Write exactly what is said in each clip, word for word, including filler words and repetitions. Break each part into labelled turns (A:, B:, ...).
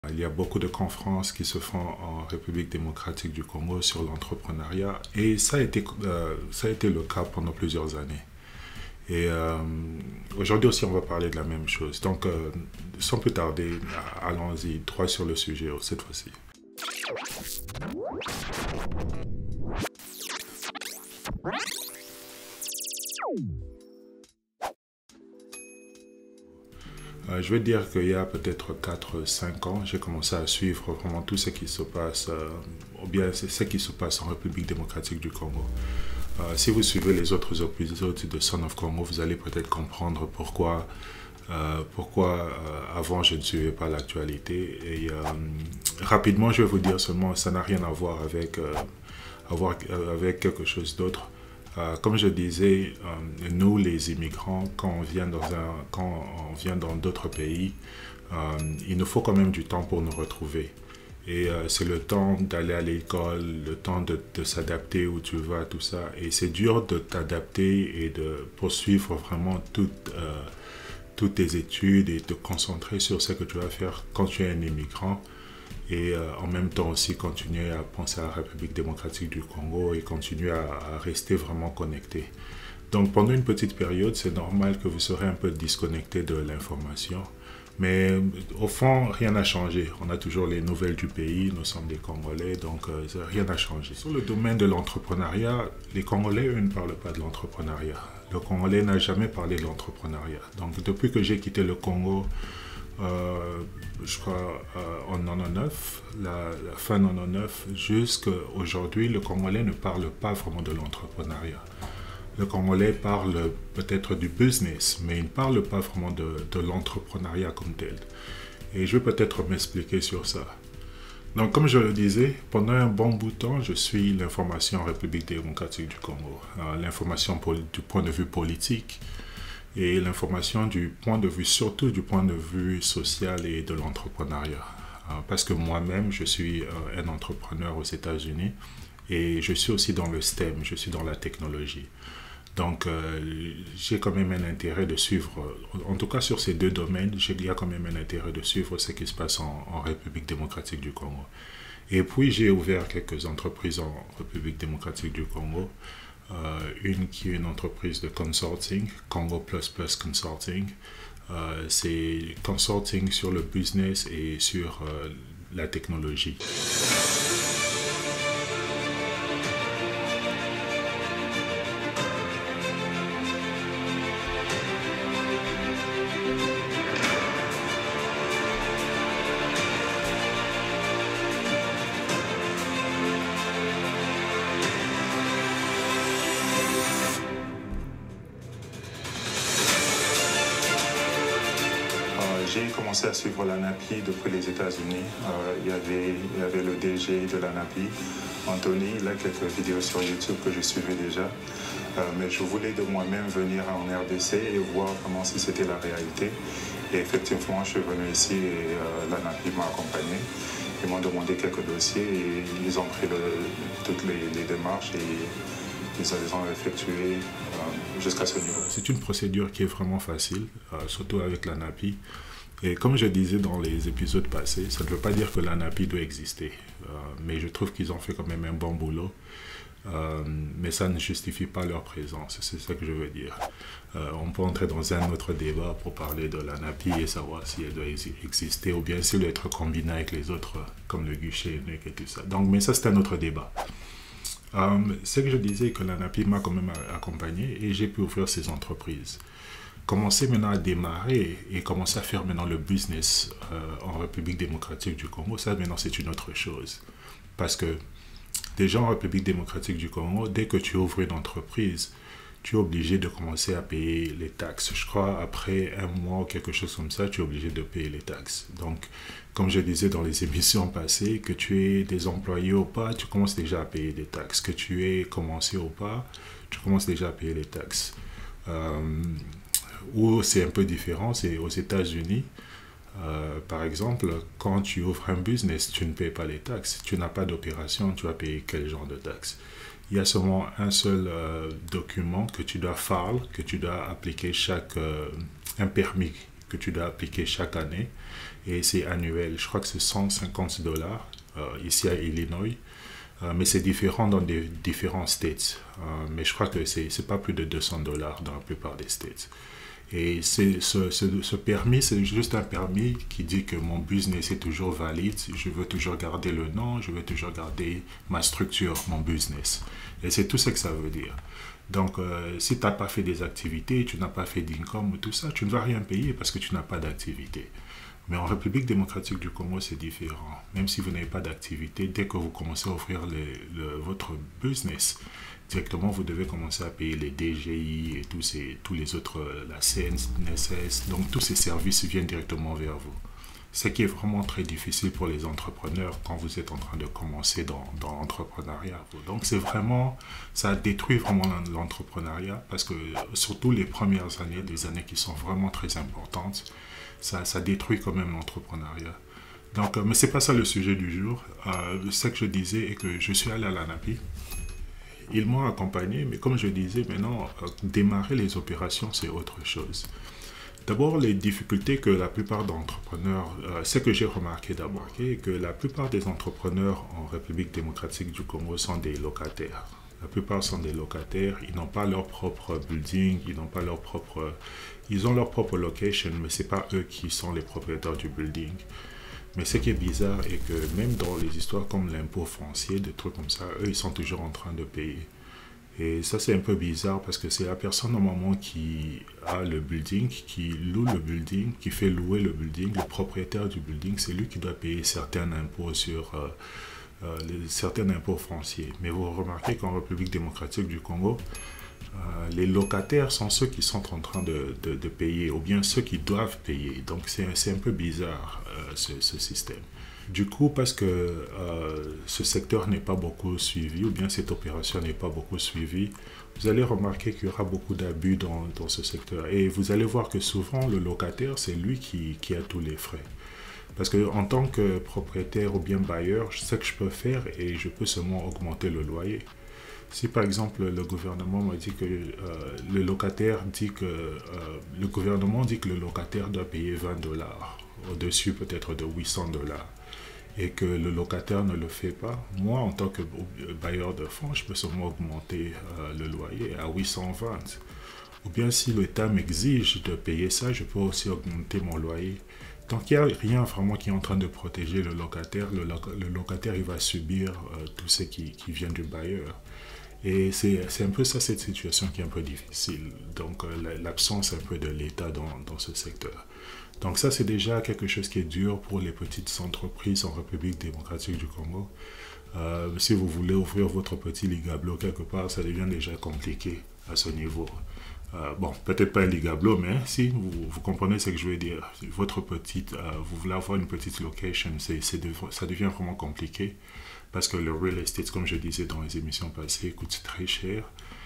A: Il y a beaucoup de conférences qui se font en République démocratique du Congo sur l'entrepreneuriat et ça a été, euh, ça a été le cas pendant plusieurs années. Et euh, aujourd'hui aussi, on va parler de la même chose. Donc, euh, sans plus tarder, allons-y, droit sur le sujet cette fois-ci. Euh, je veux dire qu'il y a peut-être quatre cinq ans, j'ai commencé à suivre vraiment tout ce qui se passe, euh, ou bien ce qui se passe en République démocratique du Congo. Euh, si vous suivez les autres épisodes de Son of Congo, vous allez peut-être comprendre pourquoi, euh, pourquoi euh, avant je ne suivais pas l'actualité. Et euh, rapidement, je vais vous dire seulement, ça n'a rien à voir avec, euh, avoir, euh, avec quelque chose d'autre. Euh, comme je disais, euh, nous les immigrants, quand on vient dans un, quand on vient dans d'autres pays, euh, il nous faut quand même du temps pour nous retrouver. Et euh, c'est le temps d'aller à l'école, le temps de, de s'adapter où tu vas, tout ça. Et c'est dur de t'adapter et de poursuivre vraiment toutes, euh, toutes tes études et te concentrer sur ce que tu vas faire quand tu es un immigrant. Et euh, en même temps aussi continuer à penser à la République démocratique du Congo et continuer à, à rester vraiment connecté. Donc pendant une petite période, c'est normal que vous serez un peu disconnecté de l'information. Mais au fond, rien n'a changé. On a toujours les nouvelles du pays, nous sommes des Congolais, donc euh, rien n'a changé. Sur le domaine de l'entrepreneuriat, les Congolais, eux, ne parlent pas de l'entrepreneuriat. Le Congolais n'a jamais parlé de l'entrepreneuriat. Donc depuis que j'ai quitté le Congo, Euh, je crois euh, en quatre-vingt-dix-neuf, la, la fin quatre-vingt-dix-neuf, jusqu'à aujourd'hui, le Congolais ne parle pas vraiment de l'entrepreneuriat. Le Congolais parle peut-être du business, mais il ne parle pas vraiment de, de l'entrepreneuriat comme tel. Et je vais peut-être m'expliquer sur ça. Donc, comme je le disais, pendant un bon bout de temps, je suis l'information en République démocratique du Congo. Euh, l'information du point de vue politique, et l'information du point de vue, surtout du point de vue social et de l'entrepreneuriat. Parce que moi-même, je suis un entrepreneur aux États-Unis et je suis aussi dans le S T E M, je suis dans la technologie. Donc, euh, j'ai quand même un intérêt de suivre, en tout cas sur ces deux domaines, il y a quand même un intérêt de suivre ce qui se passe en, en République démocratique du Congo. Et puis, j'ai ouvert quelques entreprises en République démocratique du Congo. Euh, une qui est une entreprise de consulting, Congo Plus Plus Consulting. Euh, c'est consulting sur le business et sur euh, la technologie. J'ai commencé à suivre l'ANAPI depuis les États-Unis. Euh, il, y avait, il y avait le D G de l'ANAPI, Anthony. Il a quelques vidéos sur YouTube que je suivais déjà. Euh, mais je voulais de moi-même venir en R D C et voir vraiment si c'était la réalité. Et effectivement, je suis venu ici et euh, l'ANAPI m'a accompagné. Ils m'ont demandé quelques dossiers et ils ont pris le, toutes les, les démarches et ils les ont effectuées euh, jusqu'à ce niveau. C'est une procédure qui est vraiment facile, euh, surtout avec l'ANAPI. Et comme je disais dans les épisodes passés, ça ne veut pas dire que l'ANAPI doit exister. Euh, mais je trouve qu'ils ont fait quand même un bon boulot. Euh, mais ça ne justifie pas leur présence, c'est ça que je veux dire. Euh, on peut entrer dans un autre débat pour parler de l'ANAPI et savoir si elle doit exister ou bien si elle doit être combinée avec les autres, comme le guichet unique et tout ça. Donc, mais ça, c'est un autre débat. Euh, ce que je disais, que l'ANAPI m'a quand même accompagné et j'ai pu ouvrir ces entreprises. Commencer maintenant à démarrer et commencer à faire maintenant le business euh, en République démocratique du Congo, ça maintenant c'est une autre chose. Parce que déjà en République démocratique du Congo, dès que tu ouvres une entreprise, tu es obligé de commencer à payer les taxes. Je crois après un mois ou quelque chose comme ça, tu es obligé de payer les taxes. Donc, comme je disais dans les émissions passées, que tu es des employés ou pas, tu commences déjà à payer des taxes. Que tu es commencé ou pas, tu commences déjà à payer les taxes. Euh, Où c'est un peu différent, c'est aux États-Unis. Euh, par exemple, quand tu ouvres un business, tu ne payes pas les taxes. Tu n'as pas d'opération, tu vas payer quel genre de taxes? Il y a seulement un seul euh, document que tu dois faire, que tu dois appliquer chaque... Euh, un permis que tu dois appliquer chaque année. et c'est annuel. Je crois que c'est cent cinquante dollars euh, ici à Illinois. Euh, mais c'est différent dans des différents states. Euh, mais je crois que c'est c'est pas plus de deux cents dollars dans la plupart des states. Et ce, ce, ce permis, c'est juste un permis qui dit que mon business est toujours valide. Je veux toujours garder le nom, je veux toujours garder ma structure, mon business. Et c'est tout ce que ça veut dire. Donc, euh, si tu n'as pas fait des activités, tu n'as pas fait d'income ou tout ça, tu ne vas rien payer parce que tu n'as pas d'activité. Mais en République démocratique du Congo, c'est différent. Même si vous n'avez pas d'activité, dès que vous commencez à offrir les, le, votre business, directement, vous devez commencer à payer les D G I et tous, ces, tous les autres, la C N S S. Donc, tous ces services viennent directement vers vous. Ce qui est vraiment très difficile pour les entrepreneurs quand vous êtes en train de commencer dans, dans l'entrepreneuriat. Donc, c'est vraiment, ça détruit vraiment l'entrepreneuriat parce que, surtout les premières années, des années qui sont vraiment très importantes, ça, ça détruit quand même l'entrepreneuriat. Donc, mais ce n'est pas ça le sujet du jour. Euh, ce que je disais est que je suis allé à l'ANAPI. Ils m'ont accompagné, mais comme je disais, maintenant, euh, démarrer les opérations, c'est autre chose. D'abord, les difficultés que la plupart d'entrepreneurs, euh, ce que j'ai remarqué d'abord, est que la plupart des entrepreneurs en République démocratique du Congo sont des locataires. La plupart sont des locataires, ils n'ont pas leur propre building, ils n'ont pas leur propre... Ils ont leur propre location, mais ce n'est pas eux qui sont les propriétaires du building. Mais ce qui est bizarre est que même dans les histoires comme l'impôt foncier, des trucs comme ça, eux, ils sont toujours en train de payer. Et ça, c'est un peu bizarre parce que c'est la personne normalement qui a le building, qui loue le building, qui fait louer le building, le propriétaire du building, c'est lui qui doit payer certains impôts sur euh, euh, les, certains impôts fonciers. Mais vous remarquez qu'en République démocratique du Congo, euh, les locataires sont ceux qui sont en train de, de, de payer, ou bien ceux qui doivent payer. Donc c'est un peu bizarre euh, ce, ce système. Du coup, parce que euh, ce secteur n'est pas beaucoup suivi, ou bien cette opération n'est pas beaucoup suivie, vous allez remarquer qu'il y aura beaucoup d'abus dans, dans ce secteur. Et vous allez voir que souvent, le locataire, c'est lui qui, qui a tous les frais. Parce qu'en tant que propriétaire ou bien bailleur, je sais que je peux faire et je peux seulement augmenter le loyer. Si par exemple le gouvernement me dit que euh, le locataire dit que euh, le gouvernement dit que le locataire doit payer vingt dollars, au-dessus peut-être de huit cents dollars, et que le locataire ne le fait pas, moi en tant que bailleur de fonds, je peux seulement augmenter euh, le loyer à huit cent vingt. Ou bien si l'État m'exige de payer ça, je peux aussi augmenter mon loyer. Donc il n'y a rien vraiment qui est en train de protéger le locataire. Le, lo le locataire, il va subir euh, tout ce qui, qui vient du bailleur. Et c'est un peu ça, cette situation qui est un peu difficile. Donc euh, l'absence un peu de l'État dans, dans ce secteur. Donc ça, c'est déjà quelque chose qui est dur pour les petites entreprises en République démocratique du Congo. Euh, si vous voulez ouvrir votre petit Ligablo quelque part, ça devient déjà compliqué à ce niveau. Euh, bon, peut-être pas un Ligablo, mais si vous, vous comprenez ce que je veux dire. Votre petite, euh, vous voulez avoir une petite location, c'est, c'est de, ça devient vraiment compliqué parce que le real estate, comme je disais dans les émissions passées, coûte très cher.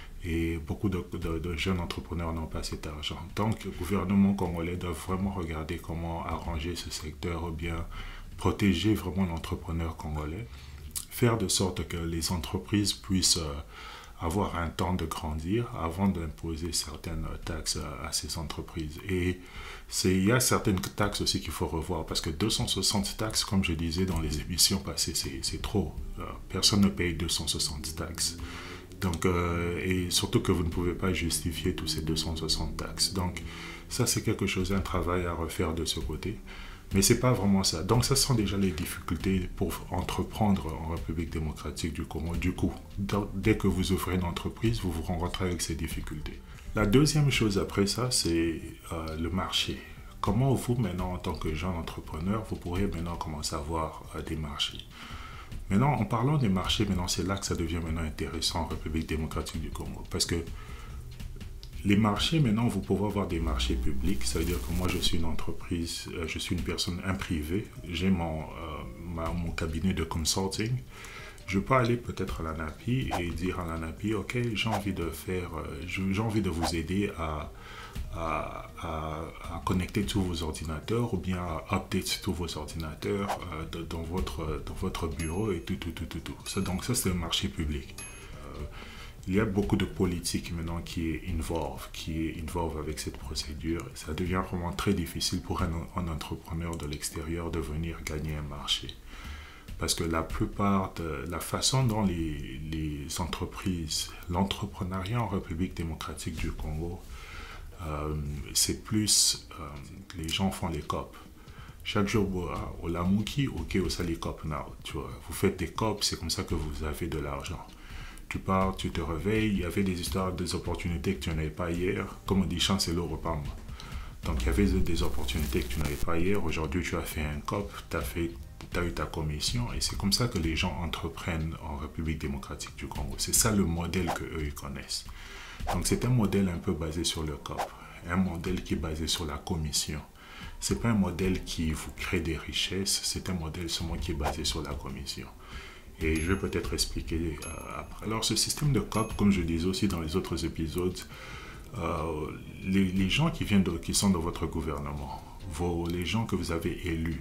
A: Et beaucoup de, de, de jeunes entrepreneurs n'ont pas cet argent. Donc, le gouvernement congolais doit vraiment regarder comment arranger ce secteur ou bien protéger vraiment l'entrepreneur congolais. Faire de sorte que les entreprises puissent euh, avoir un temps de grandir avant d'imposer certaines taxes à, à ces entreprises. Et il y a certaines taxes aussi qu'il faut revoir parce que deux cent soixante taxes, comme je disais dans les émissions passées, c'est trop. Euh, personne ne paye deux cent soixante taxes. Donc, euh, et surtout que vous ne pouvez pas justifier tous ces deux cent soixante taxes. Donc, ça, c'est quelque chose, un travail à refaire de ce côté. Mais ce n'est pas vraiment ça. Donc, ça sont déjà les difficultés pour entreprendre en République démocratique du Congo. Du coup, dès que vous ouvrez une entreprise, vous vous rencontrez avec ces difficultés. La deuxième chose après ça, c'est euh, le marché. Comment vous, maintenant, en tant que jeune entrepreneur, vous pourrez maintenant commencer à avoir euh, des marchés. Maintenant, en parlant des marchés, maintenant c'est là que ça devient maintenant intéressant en République démocratique du Congo. Parce que les marchés, maintenant, vous pouvez avoir des marchés publics. Ça veut dire que moi, je suis une entreprise, je suis une personne, un privé. J'ai mon, euh, ma, mon cabinet de consulting. Je peux aller peut-être à l'ANAPI et dire à l'ANAPI, OK, j'ai envie de faire, j'ai envie de vous aider à, à, à, à connecter tous vos ordinateurs ou bien à update tous vos ordinateurs euh, de, dans, votre, dans votre bureau et tout, tout, tout, tout, tout. Ça, donc ça, c'est le marché public. Euh, il y a beaucoup de politique maintenant qui est involve, qui est involve avec cette procédure. Ça devient vraiment très difficile pour un, un entrepreneur de l'extérieur de venir gagner un marché. Parce que la plupart de la façon dont les, les entreprises, l'entrepreneuriat en République démocratique du Congo, euh, c'est plus, euh, les gens font les C O P. Chaque jour, au Lamouki, ok, au Salicop now, tu vois. Vous faites des C O P, c'est comme ça que vous avez de l'argent. Tu pars, tu te réveilles, il y avait des histoires, des opportunités que tu n'avais pas hier. Comme on dit, chance et l'eau repartent. Donc, il y avait des opportunités que tu n'avais pas hier. Aujourd'hui, tu as fait un C O P, tu as, fait, tu as eu ta commission. Et c'est comme ça que les gens entreprennent en République démocratique du Congo. C'est ça le modèle qu'eux, ils connaissent. Donc, c'est un modèle un peu basé sur le C O P. Un modèle qui est basé sur la commission. Ce n'est pas un modèle qui vous crée des richesses. C'est un modèle seulement qui est basé sur la commission. Et je vais peut-être expliquer euh, après. Alors, ce système de C O P, comme je disais aussi dans les autres épisodes, euh, les, les gens qui, viennent de, qui sont dans votre gouvernement, vos, les gens que vous avez élus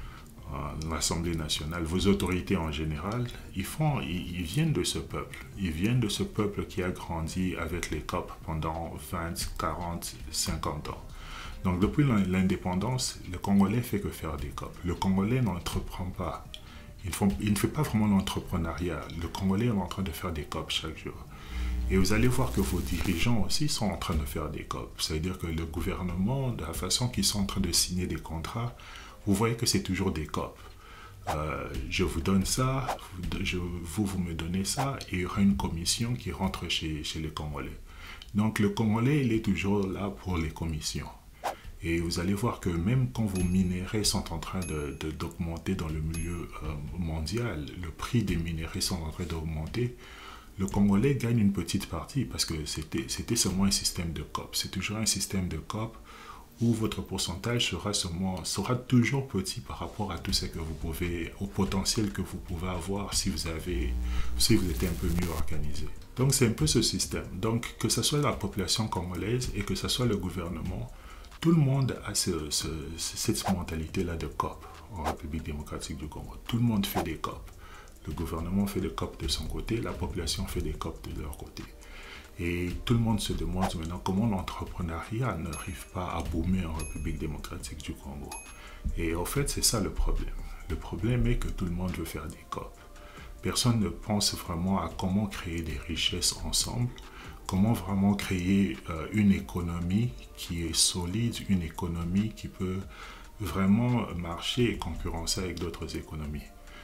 A: à l'Assemblée nationale, vos autorités en général, ils, font, ils, ils viennent de ce peuple. Ils viennent de ce peuple qui a grandi avec les C O P pendant vingt, quarante, cinquante ans. Donc, depuis l'indépendance, le Congolais fait que faire des C O P. Le Congolais n'entreprend pas. Il, font, il ne fait pas vraiment l'entrepreneuriat. Le Congolais est en train de faire des C O P chaque jour. Et vous allez voir que vos dirigeants aussi sont en train de faire des C O P. C'est-à-dire que le gouvernement, de la façon qu'ils sont en train de signer des contrats, vous voyez que c'est toujours des C O P. Euh, je vous donne ça, je, vous, vous me donnez ça, et il y aura une commission qui rentre chez, chez les Congolais. Donc le Congolais, il est toujours là pour les commissions. Et vous allez voir que même quand vos minéraux sont en train de, de, d'augmenter dans le milieu euh, mondial, le prix des minéraux sont en train d'augmenter, le Congolais gagne une petite partie parce que c'était, c'était seulement un système de C O P. C'est toujours un système de C O P où votre pourcentage sera, seulement, sera toujours petit par rapport à tout ce que vous pouvez, au potentiel que vous pouvez avoir si vous, avez, si vous êtes un peu mieux organisé. Donc c'est un peu ce système. Donc que ce soit la population congolaise et que ce soit le gouvernement, tout le monde a ce, ce, cette mentalité-là de C O P en République démocratique du Congo. Tout le monde fait des C O P. Le gouvernement fait des C O P de son côté, la population fait des C O P de leur côté. Et tout le monde se demande maintenant comment l'entrepreneuriat n'arrive pas à boomer en République démocratique du Congo. Et en fait, c'est ça le problème. Le problème est que tout le monde veut faire des C O P. Personne ne pense vraiment à comment créer des richesses ensemble, comment vraiment créer euh, une économie qui est solide, une économie qui peut vraiment marcher et concurrencer avec d'autres économies.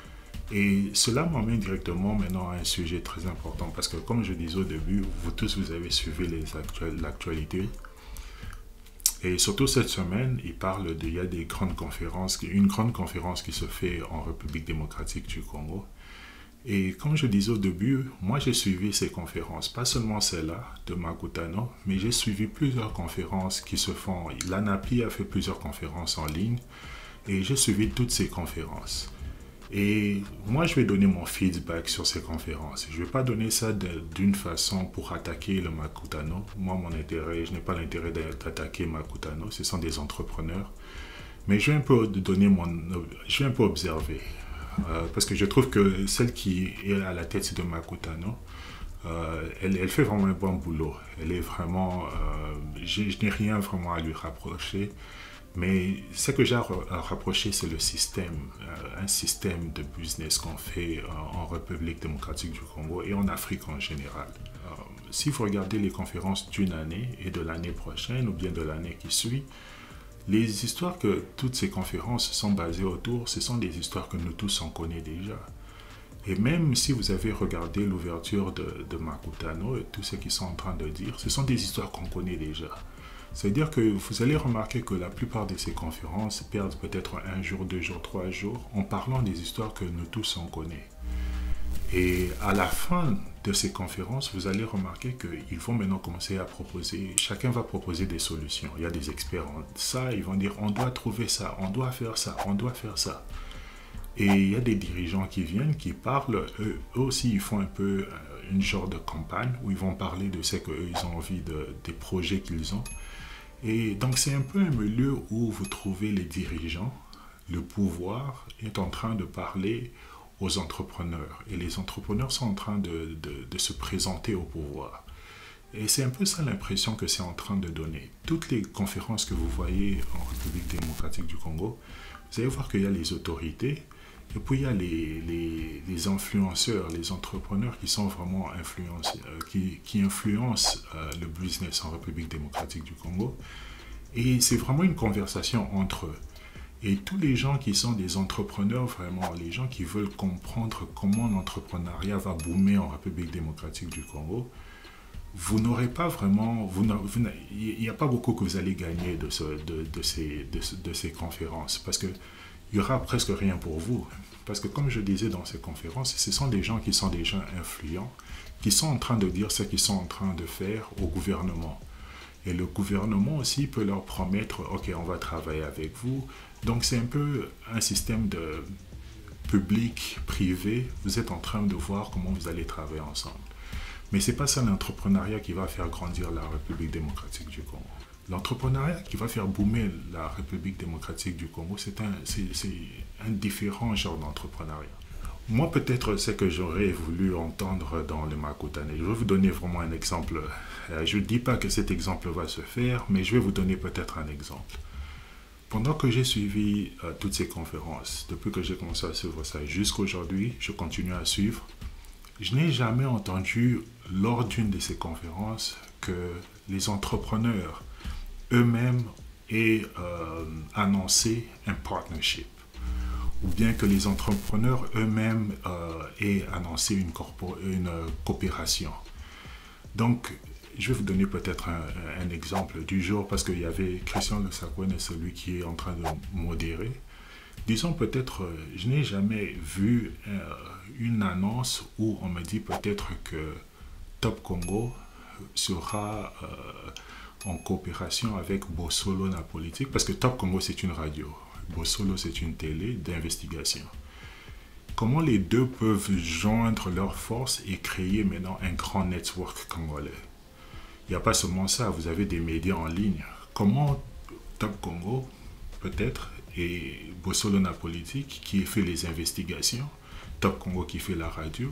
A: Et cela m'emmène directement maintenant à un sujet très important parce que comme je disais au début, vous tous vous avez suivi l'actualité. Et surtout cette semaine, il parle de, il y a des grandes conférences, une grande conférence qui se fait en République démocratique du Congo. Et comme je disais au début, moi j'ai suivi ces conférences, pas seulement celle-là de Makutano, mais j'ai suivi plusieurs conférences qui se font. L'ANAPI a fait plusieurs conférences en ligne et j'ai suivi toutes ces conférences. Et moi je vais donner mon feedback sur ces conférences. Je ne vais pas donner ça d'une façon pour attaquer le Makutano. Moi mon intérêt, je n'ai pas l'intérêt d'attaquer Makutano, ce sont des entrepreneurs. Mais je vais un peu donner mon, je vais un peu observer. Euh, parce que je trouve que celle qui est à la tête de Makutano, euh, elle, elle fait vraiment un bon boulot. Elle est vraiment, euh, je n'ai rien vraiment à lui rapprocher, mais ce que j'ai à rapprocher, c'est le système, euh, un système de business qu'on fait euh, en République démocratique du Congo et en Afrique en général. Euh, si vous regardez les conférences d'une année et de l'année prochaine ou bien de l'année qui suit, les histoires que toutes ces conférences sont basées autour, ce sont des histoires que nous tous on connaît déjà. Et même si vous avez regardé l'ouverture de, de Makutano et tout ce qu'ils sont en train de dire, ce sont des histoires qu'on connaît déjà. C'est-à-dire que vous allez remarquer que la plupart de ces conférences perdent peut-être un jour, deux jours, trois jours en parlant des histoires que nous tous on connaît. Et à la fin de ces conférences, vous allez remarquer qu'ils vont maintenant commencer à proposer, chacun va proposer des solutions. Il y a des experts en ça, ils vont dire on doit trouver ça, on doit faire ça, on doit faire ça. Et il y a des dirigeants qui viennent, qui parlent, eux, eux aussi ils font un peu une genre de campagne où ils vont parler de ce qu'eux ils ont envie, de, des projets qu'ils ont. Et donc c'est un peu un milieu où vous trouvez les dirigeants, le pouvoir est en train de parler aux entrepreneurs. Et les entrepreneurs sont en train de, de, de se présenter au pouvoir. Et c'est un peu ça l'impression que c'est en train de donner. Toutes les conférences que vous voyez en République démocratique du Congo, vous allez voir qu'il y a les autorités, et puis il y a les, les, les influenceurs, les entrepreneurs qui sont vraiment influencés, euh, qui, qui influencent euh, le business en République démocratique du Congo. Et c'est vraiment une conversation entre eux. Et tous les gens qui sont des entrepreneurs, vraiment, les gens qui veulent comprendre comment l'entrepreneuriat va boomer en République démocratique du Congo, vous n'aurez pas vraiment, vous il n'y a pas beaucoup que vous allez gagner de, ce, de, de, ces, de, de ces conférences, parce qu'il n'y aura presque rien pour vous. Parce que comme je disais dans ces conférences, ce sont des gens qui sont des gens influents, qui sont en train de dire ce qu'ils sont en train de faire au gouvernement. Et le gouvernement aussi peut leur promettre, ok, on va travailler avec vous. Donc c'est un peu un système de public-privé. Vous êtes en train de voir comment vous allez travailler ensemble. Mais ce n'est pas ça l'entrepreneuriat qui va faire grandir la République démocratique du Congo. L'entrepreneuriat qui va faire boomer la République démocratique du Congo, c'est un, c'est, c'est un différent genre d'entrepreneuriat. Moi, peut-être, c'est que j'aurais voulu entendre dans le Makutano. Je vais vous donner vraiment un exemple. Je ne dis pas que cet exemple va se faire, mais je vais vous donner peut-être un exemple. Pendant que j'ai suivi euh, toutes ces conférences, depuis que j'ai commencé à suivre ça jusqu'à aujourd'hui, je continue à suivre. Je n'ai jamais entendu lors d'une de ces conférences que les entrepreneurs eux-mêmes aient euh, annoncé un partnership, ou bien que les entrepreneurs eux-mêmes euh, aient annoncé une, corpo- une euh, coopération. Donc, je vais vous donner peut-être un, un exemple du jour, parce qu'il y avait Christian Lesakwene, celui qui est en train de modérer. Disons peut-être, je n'ai jamais vu euh, une annonce où on me dit peut-être que Top Congo sera euh, en coopération avec Bosolo la politique, parce que Top Congo c'est une radio, Bosolo c'est une télé d'investigation. Comment les deux peuvent joindre leurs forces et créer maintenant un grand network congolais? Il n'y a pas seulement ça, vous avez des médias en ligne. Comment Top Congo, peut-être, et Bosolo la politique qui fait les investigations, Top Congo qui fait la radio,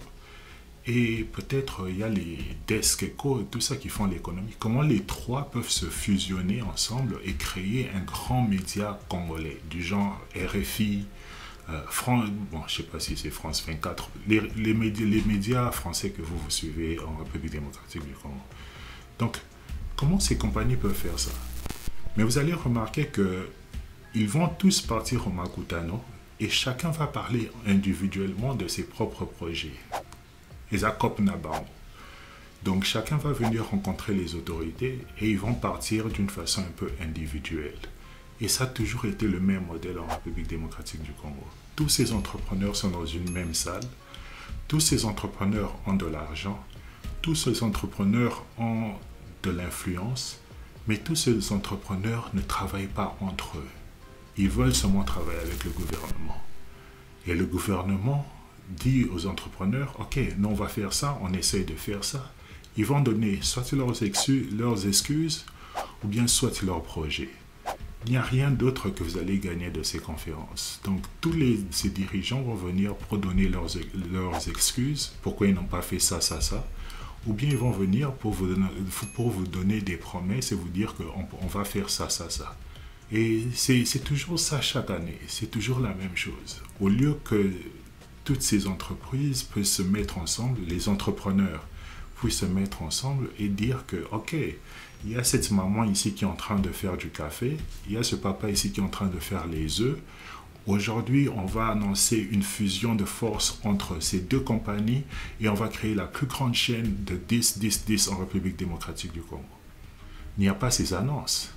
A: et peut-être il y a les Desk Echo et tout ça qui font l'économie. Comment les trois peuvent se fusionner ensemble et créer un grand média congolais du genre R F I, euh, France, bon, je ne sais pas si c'est France vingt-quatre, les, les, médias, les médias français que vous, vous suivez en République démocratique du Congo. Donc, comment ces compagnies peuvent faire ça? Mais vous allez remarquer que ils vont tous partir au Makutano et chacun va parler individuellement de ses propres projets. Et ça cop Nabango. Donc chacun va venir rencontrer les autorités et ils vont partir d'une façon un peu individuelle. Et ça a toujours été le même modèle en République démocratique du Congo. Tous ces entrepreneurs sont dans une même salle, tous ces entrepreneurs ont de l'argent, tous ces entrepreneurs ont de l'influence, mais tous ces entrepreneurs ne travaillent pas entre eux. Ils veulent seulement travailler avec le gouvernement. Et le gouvernement dit aux entrepreneurs, ok, nous on va faire ça, on essaye de faire ça. Ils vont donner soit leurs excuses, leurs excuses ou bien soit leur projet. Il n'y a rien d'autre que vous allez gagner de ces conférences. Donc tous les, ces dirigeants vont venir pour donner leurs, leurs excuses, pourquoi ils n'ont pas fait ça, ça, ça. Ou bien ils vont venir pour vous donner, pour vous donner des promesses et vous dire qu'on on va faire ça, ça, ça. Et c'est toujours ça chaque année, c'est toujours la même chose. Au lieu que toutes ces entreprises puissent se mettre ensemble, les entrepreneurs puissent se mettre ensemble et dire que, ok, il y a cette maman ici qui est en train de faire du café, il y a ce papa ici qui est en train de faire les œufs. Aujourd'hui, on va annoncer une fusion de force entre ces deux compagnies et on va créer la plus grande chaîne de dix dix dix en République démocratique du Congo. Il n'y a pas ces annonces.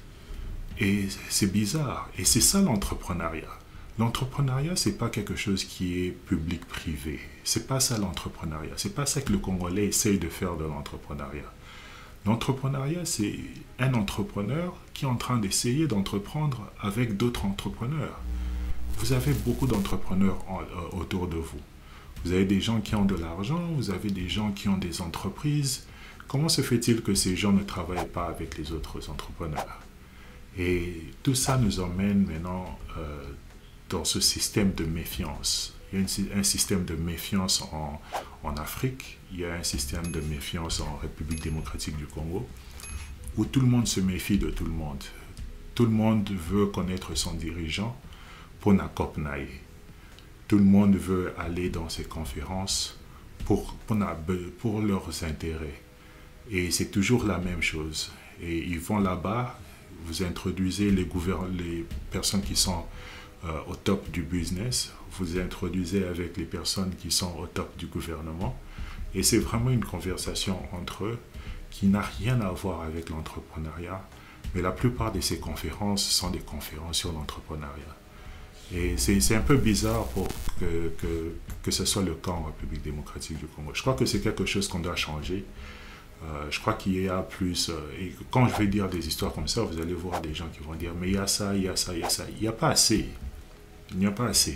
A: Et c'est bizarre. Et c'est ça l'entrepreneuriat. L'entrepreneuriat, ce n'est pas quelque chose qui est public-privé. Ce n'est pas ça l'entrepreneuriat. Ce n'est pas ça que le Congolais essaye de faire de l'entrepreneuriat. L'entrepreneuriat, c'est un entrepreneur qui est en train d'essayer d'entreprendre avec d'autres entrepreneurs. Vous avez beaucoup d'entrepreneurs euh, autour de vous. Vous avez des gens qui ont de l'argent, vous avez des gens qui ont des entreprises. Comment se fait-il que ces gens ne travaillent pas avec les autres entrepreneurs? Et tout ça nous emmène maintenant euh, dans ce système de méfiance. il y a une, un système de méfiance en, en Afrique, il y a un système de méfiance en République démocratique du Congo, où tout le monde se méfie de tout le monde. Tout le monde veut connaître son dirigeant pour n'acopnaï. Tout le monde veut aller dans ces conférences pour, pour, pour leurs intérêts. Et c'est toujours la même chose. Et ils vont là-bas, vous introduisez les, les personnes qui sont euh, au top du business, vous introduisez avec les personnes qui sont au top du gouvernement. Et c'est vraiment une conversation entre eux qui n'a rien à voir avec l'entrepreneuriat. Mais la plupart de ces conférences sont des conférences sur l'entrepreneuriat. Et c'est un peu bizarre pour que, que, que ce soit le cas en République démocratique du Congo. Je crois que c'est quelque chose qu'on doit changer. Euh, je crois qu'il y a plus... Euh, et quand je vais dire des histoires comme ça, vous allez voir des gens qui vont dire « mais il y a ça, il y a ça, il y a ça ». Il n'y a pas assez. Il n'y a pas assez.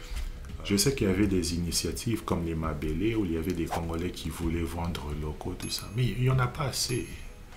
A: Je sais qu'il y avait des initiatives comme les Mabélé, où il y avait des Congolais qui voulaient vendre locaux, tout ça. Mais il n'y en a pas assez.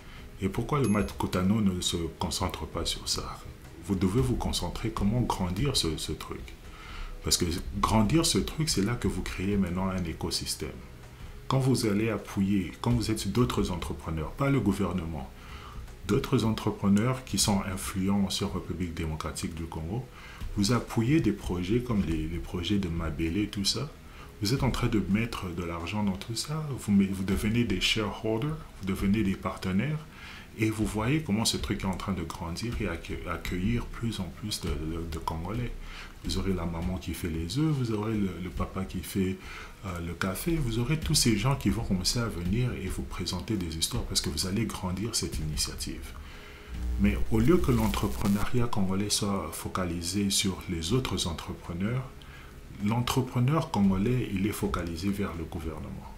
A: Et pourquoi le Matkotano ne se concentre pas sur ça? Vous devez vous concentrer comment grandir ce, ce truc. Parce que grandir ce truc, c'est là que vous créez maintenant un écosystème. Quand vous allez appuyer, quand vous êtes d'autres entrepreneurs, pas le gouvernement, d'autres entrepreneurs qui sont influents sur la République démocratique du Congo, vous appuyez des projets comme les, les projets de Mabélé, tout ça. Vous êtes en train de mettre de l'argent dans tout ça. Vous, vous devenez des shareholders, vous devenez des partenaires. Et vous voyez comment ce truc est en train de grandir et accueillir plus en plus de, de, de Congolais. Vous aurez la maman qui fait les œufs, vous aurez le, le papa qui fait euh, le café, vous aurez tous ces gens qui vont commencer à venir et vous présenter des histoires parce que vous allez grandir cette initiative. Mais au lieu que l'entrepreneuriat congolais soit focalisé sur les autres entrepreneurs, l'entrepreneur congolais, il est focalisé vers le gouvernement.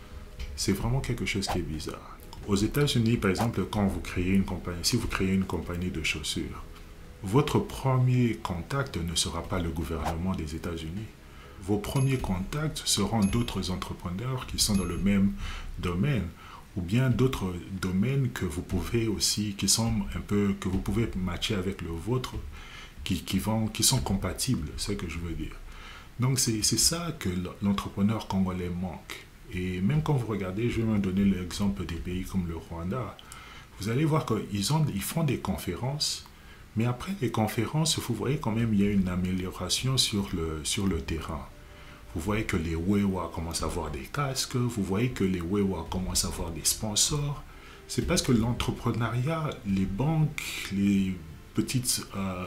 A: C'est vraiment quelque chose qui est bizarre. Aux États-Unis, par exemple, quand vous créez une compagnie, si vous créez une compagnie de chaussures, votre premier contact ne sera pas le gouvernement des États-Unis. Vos premiers contacts seront d'autres entrepreneurs qui sont dans le même domaine, ou bien d'autres domaines que vous pouvez aussi, qui sont un peu, que vous pouvez matcher avec le vôtre, qui, qui, vont, qui sont compatibles, c'est ce que je veux dire. Donc c'est ça que l'entrepreneur congolais manque. Et même quand vous regardez, je vais me donner l'exemple des pays comme le Rwanda, vous allez voir qu'ils ont, ils font des conférences, mais après les conférences, vous voyez quand même il y a une amélioration sur le, sur le terrain. Vous voyez que les Wewa commencent à avoir des casques, vous voyez que les Wewa commencent à avoir des sponsors. C'est parce que l'entrepreneuriat, les banques, les petites euh,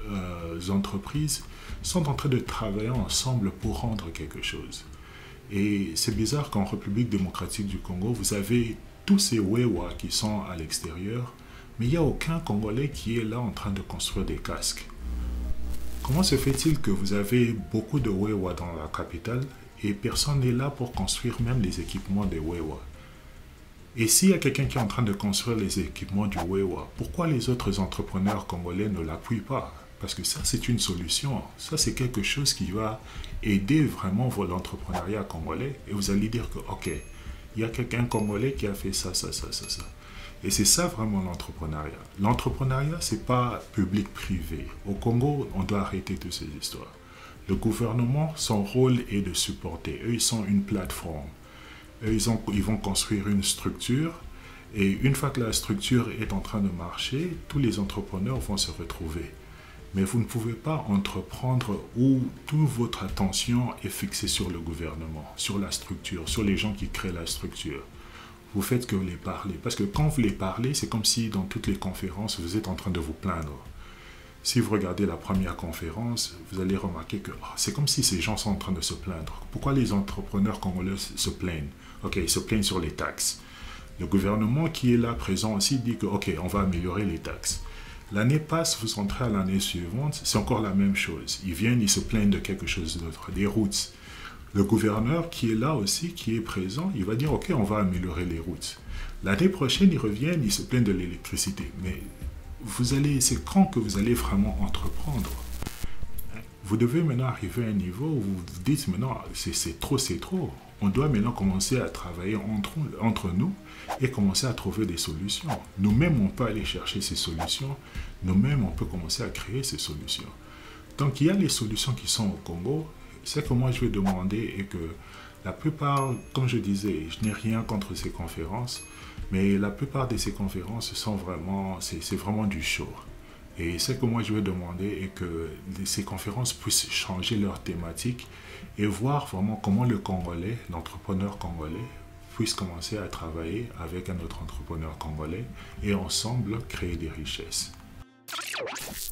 A: euh, entreprises sont en train de travailler ensemble pour rendre quelque chose. Et c'est bizarre qu'en République démocratique du Congo, vous avez tous ces Wewa qui sont à l'extérieur, mais il n'y a aucun Congolais qui est là en train de construire des casques. Comment se fait-il que vous avez beaucoup de Wewa dans la capitale et personne n'est là pour construire même les équipements des Wewa? Et s'il y a quelqu'un qui est en train de construire les équipements du Wewa, pourquoi les autres entrepreneurs congolais ne l'appuient pas? Parce que ça, c'est une solution. Ça, c'est quelque chose qui va aider vraiment l'entrepreneuriat congolais. Et vous allez dire que, OK, il y a quelqu'un congolais qui a fait ça, ça, ça, ça, ça. Et c'est ça vraiment l'entrepreneuriat. L'entrepreneuriat, ce n'est pas public-privé. Au Congo, on doit arrêter toutes ces histoires. Le gouvernement, son rôle est de supporter. Eux, ils sont une plateforme. Eux, ils, ont, ils vont construire une structure. Et une fois que la structure est en train de marcher, tous les entrepreneurs vont se retrouver. Mais vous ne pouvez pas entreprendre où toute votre attention est fixée sur le gouvernement, sur la structure, sur les gens qui créent la structure. Vous faites que les parler. Parce que quand vous les parlez, c'est comme si dans toutes les conférences, vous êtes en train de vous plaindre. Si vous regardez la première conférence, vous allez remarquer que oh, c'est comme si ces gens sont en train de se plaindre. Pourquoi les entrepreneurs congolais se plaignent? Ok, ils se plaignent sur les taxes. Le gouvernement qui est là présent aussi dit que ok, on va améliorer les taxes. L'année passe, vous entrez à l'année suivante, c'est encore la même chose. Ils viennent, ils se plaignent de quelque chose d'autre, des routes. Le gouverneur qui est là aussi, qui est présent, il va dire, OK, on va améliorer les routes. L'année prochaine, ils reviennent, ils se plaignent de l'électricité. Mais vous allez, c'est quand que vous allez vraiment entreprendre? Vous devez maintenant arriver à un niveau où vous vous dites, maintenant, c'est trop, c'est trop. On doit maintenant commencer à travailler entre, entre nous et commencer à trouver des solutions. Nous-mêmes, on peut aller chercher ces solutions. Nous-mêmes, on peut commencer à créer ces solutions. Donc, il y a les solutions qui sont au Congo. Ce que moi je vais demander est que la plupart, comme je disais, je n'ai rien contre ces conférences, mais la plupart de ces conférences sont vraiment, c'est vraiment du show. Et ce que moi je vais demander est que ces conférences puissent changer leur thématique et voir vraiment comment le Congolais, l'entrepreneur congolais, puisse commencer à travailler avec un autre entrepreneur congolais et ensemble créer des richesses.